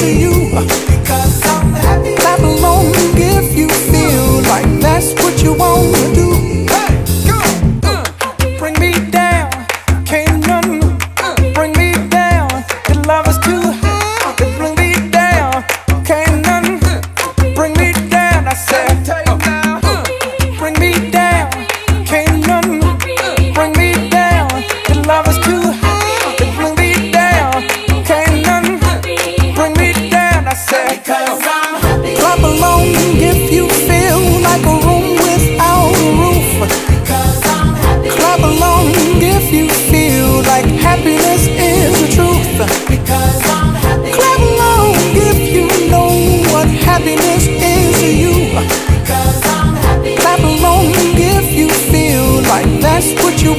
to you. Because I'm happy. Clap along if you feel like that's what you want to do. Hey, go! Bring me down, can't none bring me down. Your love is too high. Bring me down, can't none bring me down. I said, bring me down, can't none bring me down. Your love is too high. Bring me down, can't none bring me down. I said, because I'm happy. Clap along if you feel like a room without a roof. Because I'm happy. Clap along if you feel like happiness is the truth. Because I'm happy. Clap along if you know what happiness is to you. Because I'm happy. Clap along if you feel like that's what you